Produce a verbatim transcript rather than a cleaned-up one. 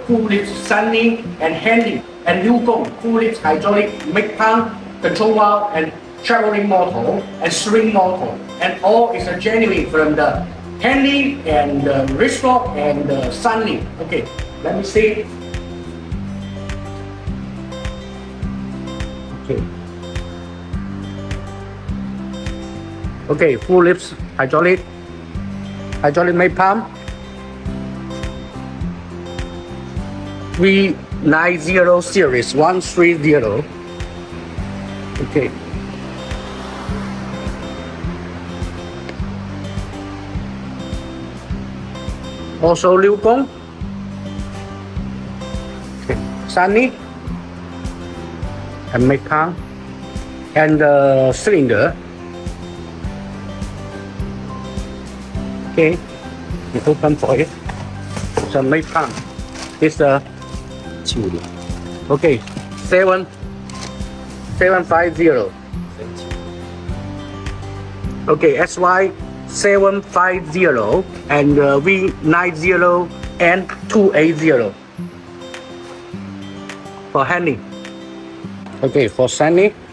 full lift Sany and Hengli, and Liugong full lift hydraulic make pump, control valve, and traveling motor and string motor, and all is a genuine from the Hengli and the wrist lock and the Sany. Okay, let me see. Okay. Okay, full lift hydraulic, hydraulic make pump. three ninety series one three zero. Okay. Also Liugong. Okay. Sany and make pump and the cylinder. Okay, we open for it. So make pump. This uh okay, seven seven five zero. Okay, S Y seven five zero and uh, V nine zero and two eight zero for Hengli. Okay, for Sany.